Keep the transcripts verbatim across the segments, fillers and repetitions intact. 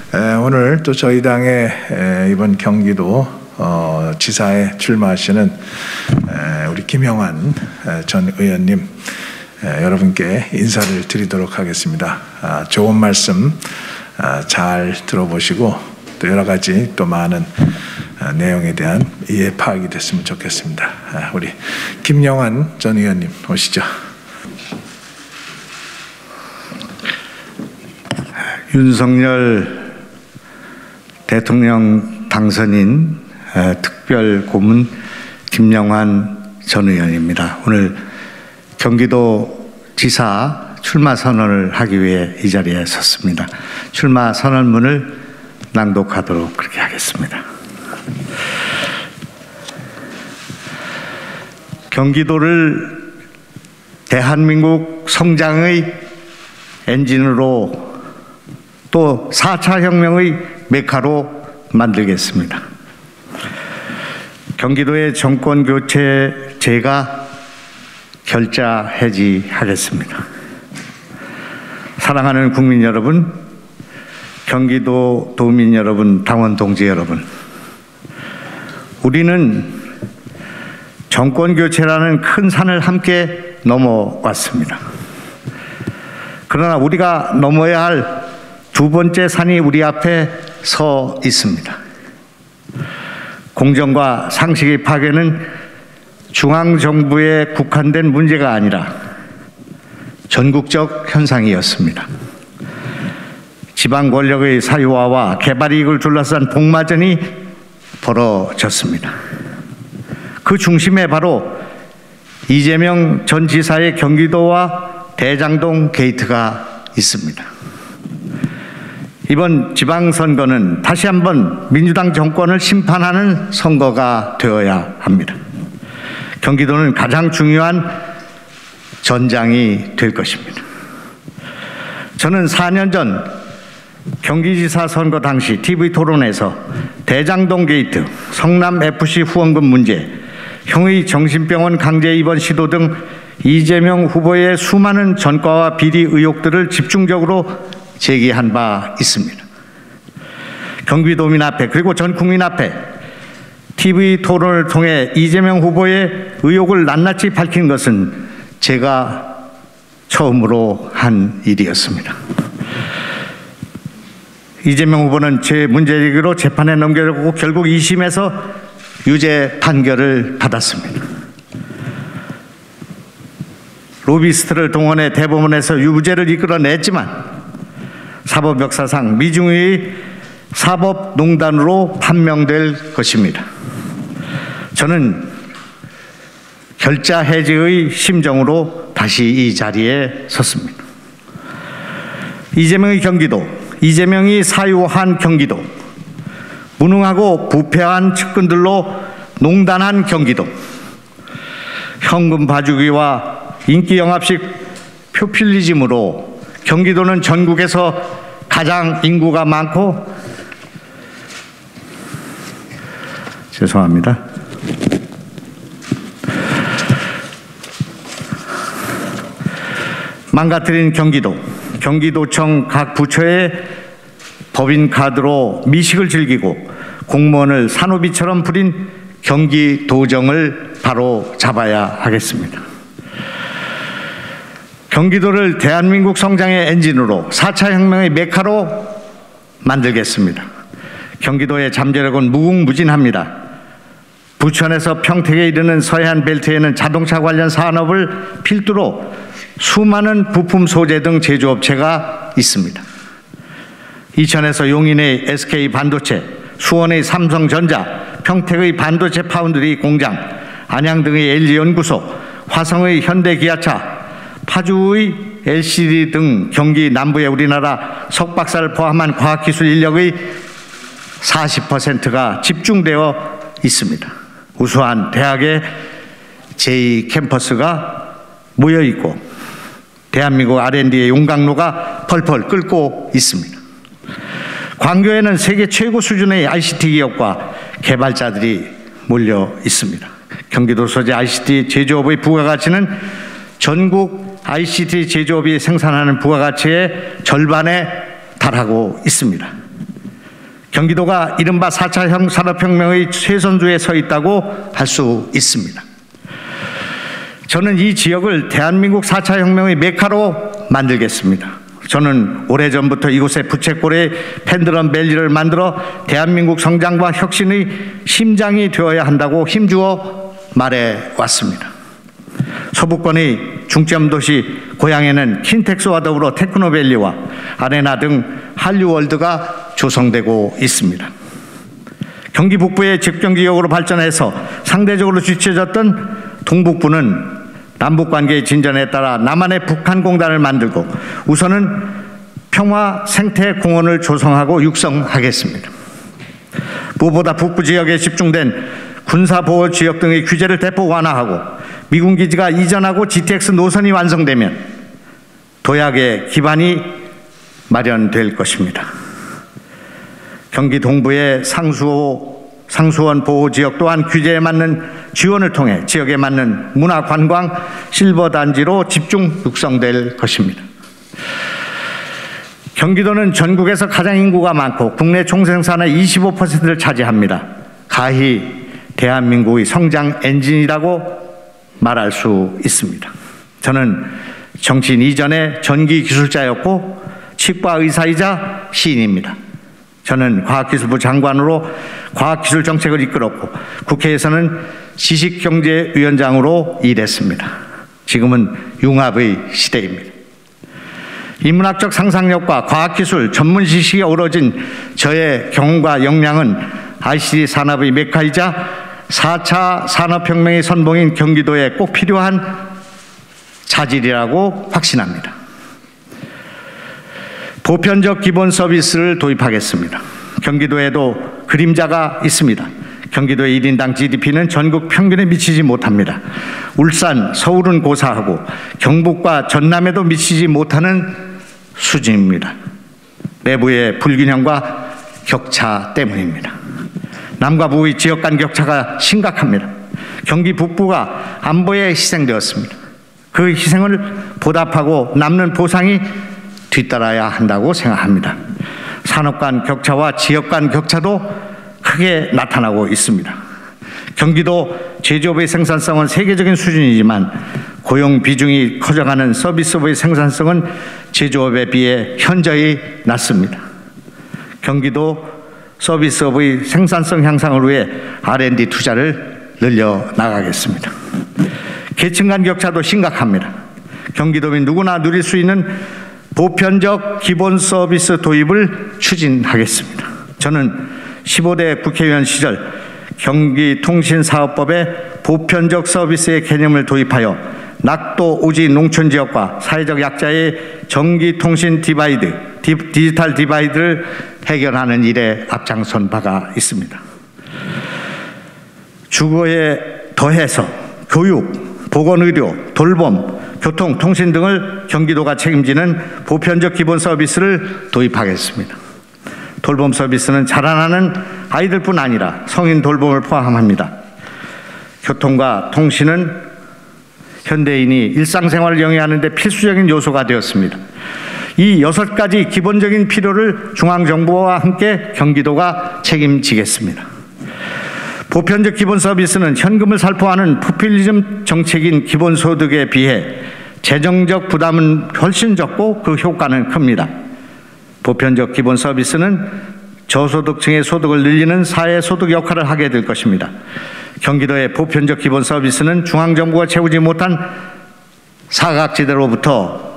에, 오늘 또 저희 당의 에, 이번 경기도 어, 지사에 출마하시는 에, 우리 김영환 에, 전 의원님 에, 여러분께 인사를 드리도록 하겠습니다. 아, 좋은 말씀 아, 잘 들어보시고 또 여러 가지 또 많은 아, 내용에 대한 이해 파악이 됐으면 좋겠습니다. 아, 우리 김영환 전 의원님 오시죠. 윤석열 대통령 당선인 특별 고문 김영환 전 의원입니다. 오늘 경기도 지사 출마 선언을 하기 위해 이 자리에 섰습니다. 출마 선언문을 낭독하도록 그렇게 하겠습니다. 경기도를 대한민국 성장의 엔진으로 또 사 차 혁명의 메카로 만들겠습니다. 경기도의 정권 교체 제가 결자 해지하겠습니다. 사랑하는 국민 여러분, 경기도 도민 여러분, 당원 동지 여러분, 우리는 정권 교체라는 큰 산을 함께 넘어왔습니다. 그러나 우리가 넘어야 할 두 번째 산이 우리 앞에 서 있습니다. 공정과 상식의 파괴는 중앙정부에 국한된 문제가 아니라 전국적 현상이었습니다. 지방 권력의 사유화와 개발 이익을 둘러싼 복마전이 벌어졌습니다. 그 중심에 바로 이재명 전 지사의 경기도와 대장동 게이트가 있습니다. 이번 지방선거는 다시 한번 민주당 정권을 심판하는 선거가 되어야 합니다. 경기도는 가장 중요한 전장이 될 것입니다. 저는 사 년 전 경기지사 선거 당시 티비 토론에서 대장동 게이트, 성남에프씨 후원금 문제, 형의 정신병원 강제 입원 시도 등 이재명 후보의 수많은 전과와 비리 의혹들을 집중적으로 제기한 바 있습니다. 경기도민 앞에 그리고 전 국민 앞에 티비 토론을 통해 이재명 후보의 의혹을 낱낱이 밝힌 것은 제가 처음으로 한 일이었습니다. 이재명 후보는 제 문제제기로 재판에 넘겨졌고 결국 이 심에서 유죄 판결을 받았습니다. 로비스트를 동원해 대법원에서 유죄를 이끌어냈지만 사법 역사상 미중의 사법농단으로 판명될 것입니다. 저는 결자 해지의 심정으로 다시 이 자리에 섰습니다. 이재명의 경기도, 이재명이 사유한 경기도, 무능하고 부패한 측근들로 농단한 경기도, 현금 봐주기와 인기 영합식 표퓰리즘으로 경기도는 전국에서 가장 인구가 많고 죄송합니다. 망가뜨린 경기도, 경기도청 각 부처의 법인카드로 미식을 즐기고 공무원을 산호비처럼 부린 경기도정을 바로 잡아야 하겠습니다. 경기도를 대한민국 성장의 엔진으로 사 차 혁명의 메카로 만들겠습니다. 경기도의 잠재력은 무궁무진합니다. 부천에서 평택에 이르는 서해안 벨트에는 자동차 관련 산업을 필두로 수많은 부품 소재 등 제조업체가 있습니다. 이천에서 용인의 에스케이 반도체, 수원의 삼성전자, 평택의 반도체 파운드리 공장, 안양 등의 엘지 연구소, 화성의 현대기아차, 파주의 엘시디 등 경기 남부의 우리나라 석박사를 포함한 과학기술 인력의 사십 퍼센트가 집중되어 있습니다. 우수한 대학의 제이 캠퍼스가 모여있고 대한민국 알 앤 디의 용광로가 펄펄 끓고 있습니다. 광교에는 세계 최고 수준의 아이씨티 기업과 개발자들이 몰려 있습니다. 경기도 소재 아이씨티 제조업의 부가가치는 전국 아이씨티 제조업이 생산하는 부가가치의 절반에 달하고 있습니다. 경기도가 이른바 사 차 산업혁명의 최선두에 서 있다고 할 수 있습니다. 저는 이 지역을 대한민국 사 차 혁명의 메카로 만들겠습니다. 저는 오래전부터 이곳에 부채꼴의 펜드럼 밸리를 만들어 대한민국 성장과 혁신의 심장이 되어야 한다고 힘주어 말해왔습니다. 서부권의 중점도시 고양에는 킨텍스와 더불어 테크노밸리와 아레나 등 한류월드가 조성되고 있습니다. 경기 북부의 집경지역으로 발전해서 상대적으로 뒤처졌던 동북부는 남북관계의 진전에 따라 남한의 북한공단을 만들고 우선은 평화생태공원을 조성하고 육성하겠습니다. 무엇보다 북부 지역에 집중된 군사보호지역 등의 규제를 대폭 완화하고 미군기지가 이전하고 지티엑스 노선이 완성되면 도약의 기반이 마련될 것입니다. 경기 동부의 상수호 상수원 보호지역 또한 규제에 맞는 지원을 통해 지역에 맞는 문화 관광 실버단지로 집중 육성될 것입니다. 경기도는 전국에서 가장 인구가 많고 국내 총생산의 이십오 퍼센트를 차지합니다. 가히 대한민국의 성장 엔진이라고 말할 수 있습니다. 저는 정치인 이전에 전기기술자였고 치과 의사이자 시인입니다. 저는 과학기술부 장관으로 과학기술정책을 이끌었고 국회에서는 지식경제위원장으로 일했습니다. 지금은 융합의 시대입니다. 인문학적 상상력과 과학기술 전문 지식이 어우러진 저의 경험과 역량은 아이씨티 산업의 메카이자 사 차 산업혁명의 선봉인 경기도에 꼭 필요한 자질이라고 확신합니다. 보편적 기본 서비스를 도입하겠습니다. 경기도에도 그림자가 있습니다. 경기도의 일 인당 지디피는 전국 평균에 미치지 못합니다. 울산, 서울은 고사하고 경북과 전남에도 미치지 못하는 수준입니다. 내부의 불균형과 격차 때문입니다. 남과 북의 지역 간 격차가 심각합니다. 경기 북부가 안보에 희생되었습니다. 그 희생을 보답하고 남는 보상이 뒤따라야 한다고 생각합니다. 산업 간 격차와 지역 간 격차도 크게 나타나고 있습니다. 경기도 제조업의 생산성은 세계적인 수준이지만 고용 비중이 커져가는 서비스업의 생산성은 제조업에 비해 현저히 낮습니다. 경기도 서비스업의 생산성 향상을 위해 알 앤 디 투자를 늘려나가겠습니다. 계층 간 격차도 심각합니다. 경기도민 누구나 누릴 수 있는 보편적 기본 서비스 도입을 추진하겠습니다. 저는 십오 대 국회의원 시절 경기통신사업법에 보편적 서비스의 개념을 도입하여 낙도 오지 농촌지역과 사회적 약자의 전기통신 디바이드, 디, 디지털 디바이드를 해결하는 일에 앞장선 바가 있습니다. 주거에 더해서 교육, 보건의료, 돌봄, 교통, 통신 등을 경기도가 책임지는 보편적 기본 서비스를 도입하겠습니다. 돌봄 서비스는 자라나는 아이들뿐 아니라 성인 돌봄을 포함합니다. 교통과 통신은 현대인이 일상생활을 영위하는 데 필수적인 요소가 되었습니다. 이 여섯 가지 기본적인 필요를 중앙정부와 함께 경기도가 책임지겠습니다. 보편적 기본 서비스는 현금을 살포하는 포퓰리즘 정책인 기본소득에 비해 재정적 부담은 훨씬 적고 그 효과는 큽니다. 보편적 기본 서비스는 저소득층의 소득을 늘리는 사회소득 역할을 하게 될 것입니다. 경기도의 보편적 기본 서비스는 중앙정부가 채우지 못한 사각지대로부터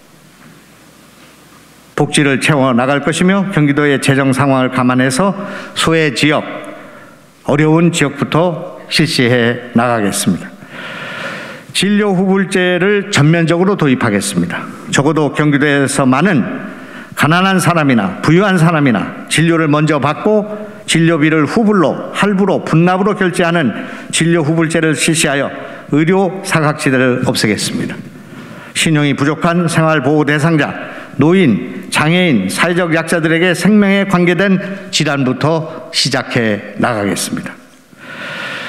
복지를 채워나갈 것이며 경기도의 재정 상황을 감안해서 소외 지역, 어려운 지역부터 실시해 나가겠습니다. 진료 후불제를 전면적으로 도입하겠습니다. 적어도 경기도에서 많은 가난한 사람이나 부유한 사람이나 진료를 먼저 받고 진료비를 후불로, 할부로, 분납으로 결제하는 진료 후불제를 실시하여 의료 사각지대를 없애겠습니다. 신용이 부족한 생활보호 대상자, 노인, 장애인, 사회적 약자들에게 생명에 관계된 질환부터 시작해 나가겠습니다.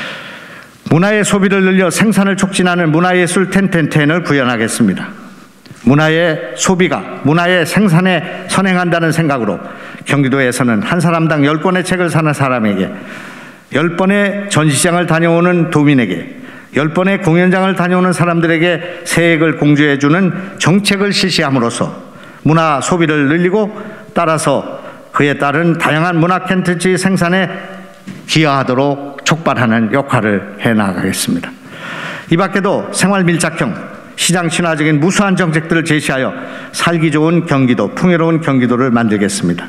문화의 소비를 늘려 생산을 촉진하는 문화예술 텐텐텐을 구현하겠습니다. 문화의 소비가 문화의 생산에 선행한다는 생각으로 경기도에서는 한 사람당 열 권의 책을 사는 사람에게, 열 번의 전시장을 다녀오는 도민에게, 열 번의 공연장을 다녀오는 사람들에게 세액을 공제해주는 정책을 실시함으로써 문화 소비를 늘리고 따라서 그에 따른 다양한 문화 콘텐츠 생산에 기여하도록 촉발하는 역할을 해나가겠습니다. 이 밖에도 생활 밀착형, 시장 친화적인 무수한 정책들을 제시하여 살기 좋은 경기도, 풍요로운 경기도를 만들겠습니다.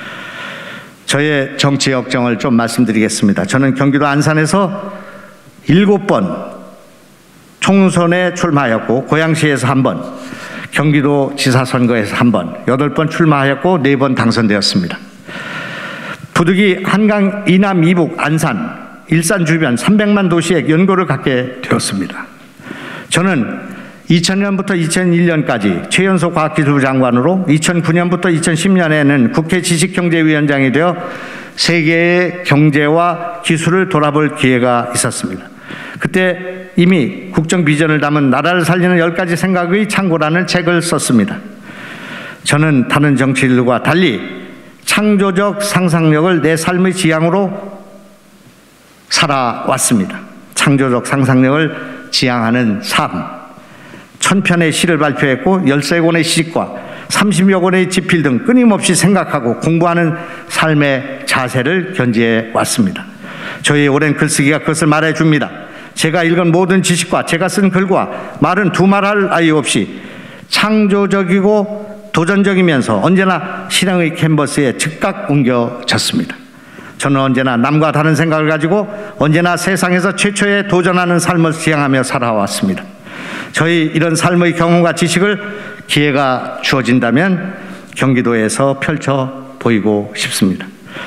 저의 정치 역정을 좀 말씀드리겠습니다. 저는 경기도 안산에서 일곱 번 총선에 출마하였고, 고양시에서 한 번, 경기도 지사 선거에서 한 번, 여덟 번 출마하였고 네 번 당선되었습니다. 부득이 한강 이남 이북 안산 일산 주변 삼백만 도시의 연고를 갖게 되었습니다. 저는 이천 년부터 이천일 년까지 최연소 과학기술부 장관으로, 이천구 년부터 이천십 년에는 국회 지식경제위원장이 되어 세계의 경제와 기술을 돌아볼 기회가 있었습니다. 그때 이미 국정 비전을 담은 나라를 살리는 열 가지 생각의 창고라는 책을 썼습니다. 저는 다른 정치인들과 달리 창조적 상상력을 내 삶의 지향으로 살아왔습니다. 창조적 상상력을 지향하는 삶. 천편의 시를 발표했고 열세 권의 시집과 삼십여 권의 집필 등 끊임없이 생각하고 공부하는 삶의 자세를 견지해 왔습니다. 저희 오랜 글쓰기가 그것을 말해줍니다. 제가 읽은 모든 지식과 제가 쓴 글과 말은 두말할 아이 없이 창조적이고 도전적이면서 언제나 실행의 캔버스에 즉각 옮겨졌습니다. 저는 언제나 남과 다른 생각을 가지고 언제나 세상에서 최초에 도전하는 삶을 지향하며 살아왔습니다. 저희 이런 삶의 경험과 지식을 기회가 주어진다면 경기도에서 펼쳐 보이고 싶습니다.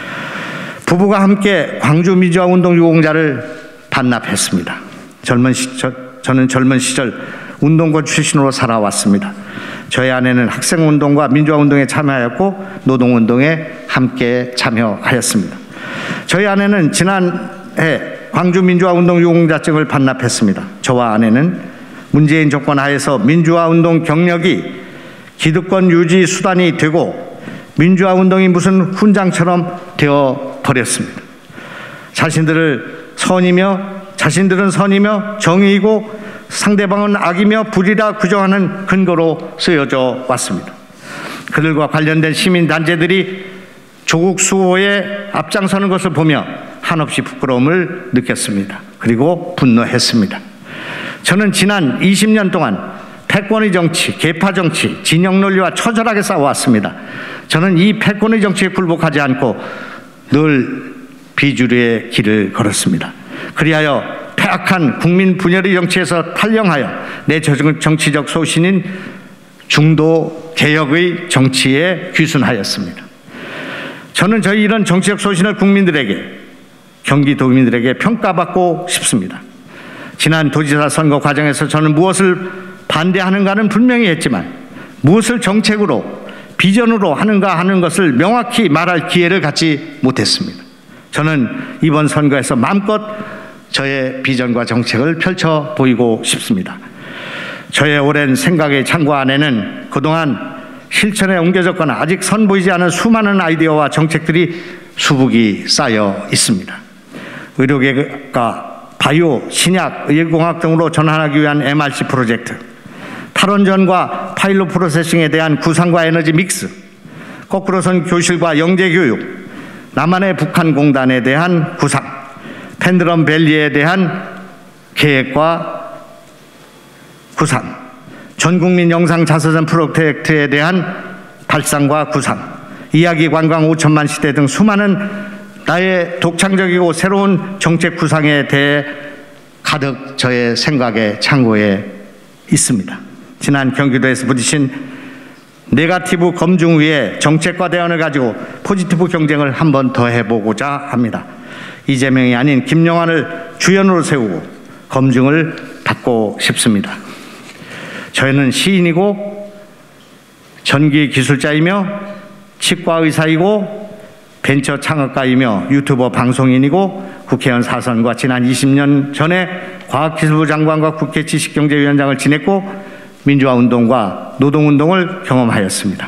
부부가 함께 광주 민주화 운동 유공자를 반납했습니다. 젊은 시절, 저는 젊은 시절 운동권 출신으로 살아왔습니다. 저희 아내는 학생운동과 민주화 운동에 참여하였고 노동운동에 함께 참여하였습니다. 저희 아내는 지난해 광주 민주화 운동 유공자증을 반납했습니다. 저와 아내는 문재인 정권 하에서 민주화 운동 경력이 기득권 유지 수단이 되고 민주화 운동이 무슨 훈장처럼 되어 버렸습니다. 자신들을 선이며 자신들은 선이며 정의이고 상대방은 악이며 불이라 규정하는 근거로 쓰여져 왔습니다. 그들과 관련된 시민단체들이 조국 수호에 앞장서는 것을 보며 한없이 부끄러움을 느꼈습니다. 그리고 분노했습니다. 저는 지난 이십 년 동안 패권의 정치, 계파 정치, 진영 논리와 처절하게 싸워왔습니다. 저는 이 패권의 정치에 굴복하지 않고 늘 비주류의 길을 걸었습니다. 그리하여 폐악한 국민 분열의 정치에서 탈영하여 내 정치적 소신인 중도 개혁의 정치에 귀순하였습니다. 저는 저희 이런 정치적 소신을 국민들에게, 경기도민들에게 평가받고 싶습니다. 지난 도지사 선거 과정에서 저는 무엇을 반대하는가는 분명히 했지만 무엇을 정책으로, 비전으로 하는가 하는 것을 명확히 말할 기회를 갖지 못했습니다. 저는 이번 선거에서 마음껏 저의 비전과 정책을 펼쳐 보이고 싶습니다. 저의 오랜 생각의 창고 안에는 그동안 실천에 옮겨졌거나 아직 선보이지 않은 수많은 아이디어와 정책들이 수북이 쌓여 있습니다. 의료계가 바이오, 신약, 의료공학 등으로 전환하기 위한 엠알씨 프로젝트, 탈원전과 파일럿 프로세싱에 대한 구상과 에너지 믹스, 거꾸로선 교실과 영재교육, 남한의 북한공단에 대한 구상, 펜드럼 밸리에 대한 계획과 구상, 전국민 영상 자서전 프로젝트에 대한 발상과 구상, 이야기 관광 오천만 시대 등 수많은 나의 독창적이고 새로운 정책 구상에 대해 가득 저의 생각의 창고에 있습니다. 지난 경기도에서 부딪힌 네거티브 검증 위에 정책과 대안을 가지고 포지티브 경쟁을 한 번 더 해보고자 합니다. 이재명이 아닌 김영환을 주연으로 세우고 검증을 받고 싶습니다. 저희는 시인이고 전기 기술자이며 치과 의사이고 벤처 창업가이며 유튜버 방송인이고 국회의원 사 선과 지난 이십 년 전에 과학기술부 장관과 국회 지식경제위원장을 지냈고 민주화운동과 노동운동을 경험하였습니다.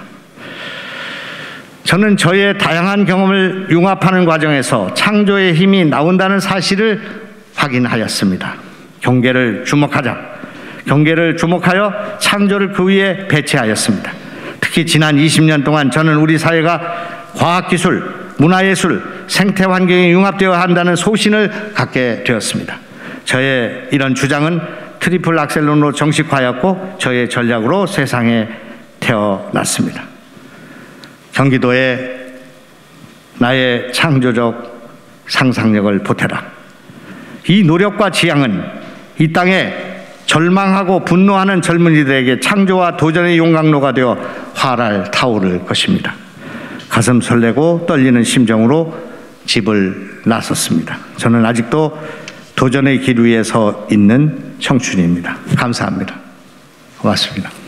저는 저의 다양한 경험을 융합하는 과정에서 창조의 힘이 나온다는 사실을 확인하였습니다. 경계를 주목하자. 경계를 주목하여 창조를 그 위에 배치하였습니다. 특히 지난 이십 년 동안 저는 우리 사회가 과학기술, 문화예술, 생태환경이 융합되어야 한다는 소신을 갖게 되었습니다. 저의 이런 주장은 트리플 악셀론으로 정식화하였고 저의 전략으로 세상에 태어났습니다. 경기도에 나의 창조적 상상력을 보태라. 이 노력과 지향은 이 땅에 절망하고 분노하는 젊은이들에게 창조와 도전의 용광로가 되어 활활 타오를 것입니다. 가슴 설레고 떨리는 심정으로 집을 나섰습니다. 저는 아직도 도전의 길 위에 서 있는 청춘입니다. 감사합니다. 고맙습니다.